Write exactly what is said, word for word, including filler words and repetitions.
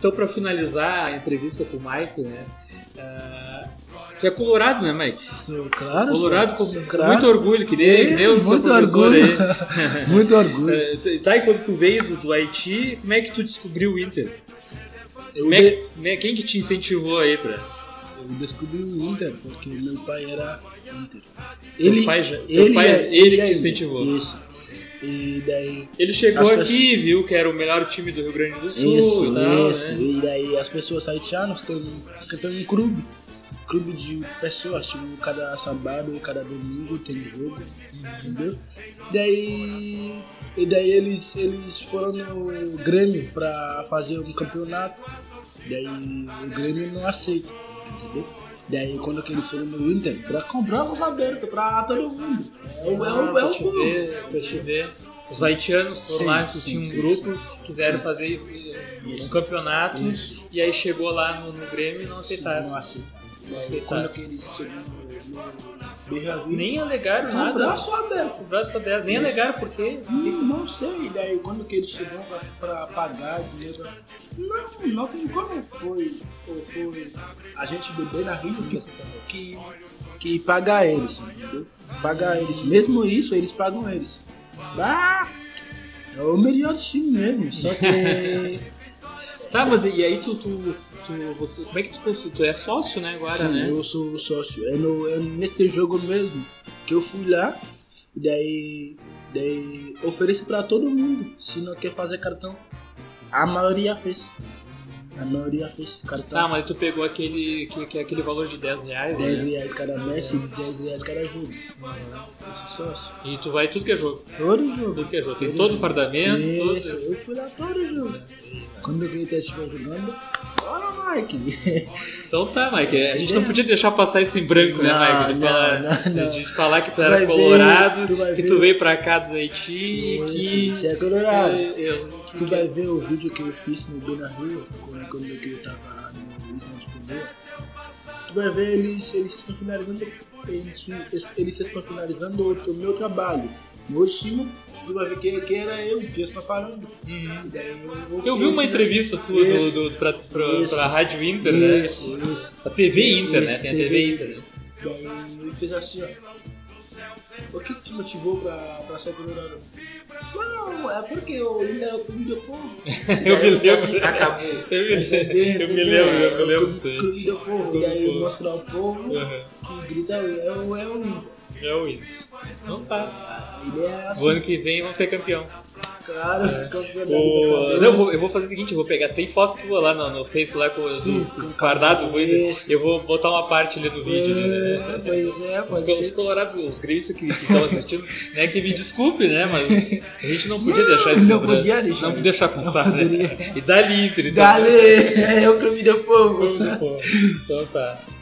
então pra finalizar a entrevista com o Mike, né? Uh, tu é colorado, né, Mike? Sou, claro. Colorado sou, com sou, muito claro. orgulho, que nem, é, que nem o muito teu professor orgulho. aí. Muito orgulho. Uh, tá, e quando tu veio do, do Haiti, como é que tu descobriu o Inter? Eu Como é de... que, como é, quem que te incentivou aí pra... Eu descobri o Inter porque meu pai era Inter. Teu Ele, pai, já, teu ele, pai, é, ele, ele que é te incentivou. Isso. E daí... Ele chegou As aqui, pessoas... viu que era o melhor time do Rio Grande do Sul Isso, e tal, isso. né? E daí as pessoas haitianas têm, têm um clube. Clube de pessoas, tipo, cada sábado, cada domingo tem jogo, entendeu? Daí, e daí eles, eles foram no Grêmio pra fazer um campeonato. Daí o Grêmio não aceita, entendeu? Daí quando que eles foram no Inter, pra comprar os abertos pra todo mundo. É o é o, é pra o te ver, pra te ver. Os haitianos foram Sim, lá, que sim, tinha um sim, grupo, sim. quiseram Sim. fazer um Isso. campeonato, Isso. e aí chegou lá no, no Grêmio e não aceitaram. Não aceitaram. Não Daí, aceitaram. quando que eles chegam no, no Beira-Rio, Nem alegaram com o nada. braço aberto. O braço aberto. Nem Isso. alegaram por quê? Hum, não sei, daí quando que eles chegam pra, pra pagar dinheiro, não, não tem como, foi, foi, foi a gente do Beira-Rio que, que, que paga eles, entendeu? Paga eles, mesmo isso eles pagam eles. Ah, é o melhor time mesmo, só que... Tá, mas e aí tu, tu, tu você, como é que tu conseguiu? Tu é sócio, né, agora, Sim, né? eu sou sócio, é, no, é neste jogo mesmo que eu fui lá, e daí, daí ofereci pra todo mundo, se não quer fazer cartão, a maioria fez. A maioria fez cartão. Ah, mas tu pegou aquele, que, que é aquele valor de dez reais, dez né? reais cada mês e dez reais cada jogo. Eu sou sócio. E tu vai tudo que é jogo. Todo jogo. Tudo que é jogo. Tem Todo todo o jogo. fardamento, Isso, todo... eu fui lá todo jogo. Quando o Keita estiver jogando, bora, Mike. Então tá, Mike. A gente não podia deixar passar isso em branco, né, Mike? De Não, falar, não, não. de falar que tu, Tu era vai colorado, ver, tu vai que ver. tu veio pra cá do Haiti e que... Você é colorado. Eu- eu- que- Tu que- vai ver o vídeo que eu fiz no Beira-Rio, quando, quando eu tava no Isla de Poder. Tu vai ver eles, eles estão finalizando, eles, eles estão finalizando o, o meu trabalho. No time, tu vai ver que, que era eu que eles estão falando. Uhum. E daí eu, Eu vi uma fiz entrevista assim, tua do, isso, do, pra, pra, isso, pra Rádio Inter, né? Isso, isso. A T V Inter, né? Isso, Tem a T V Inter, né? Daí eu fiz assim, ó. O que te motivou pra, pra ser colorado? Não, é porque o Inter é o clube do povo. Eu me lembro. Assim, acabou. Eu me lembro, eu me lembro, eu me lembro disso aí. Clube do povo. Clube E aí do povo. mostrar ao povo Uhum. que grita é o é o Inter. É o Inter. Então tá. A ideia é assim. O ano que vem vamos ser campeão. Claro, campeão da O... Libertadores. Não, eu vou, eu vou fazer o seguinte, eu vou pegar, tem foto tua lá no, no Face lá com, Sim, do, com com fardado, vou- isso. eu vou botar uma parte ali no vídeo, É, né? pois é, Os, pode os ser. colorados, os gremistas que estão assistindo, né, que me desculpe, né, mas a gente não podia deixar isso. não pra- podia deixar Não isso. deixar passar, Não né? poderia. E dali Inter, então. Dale, é o clube do povo. Vamos, pô. Então tá.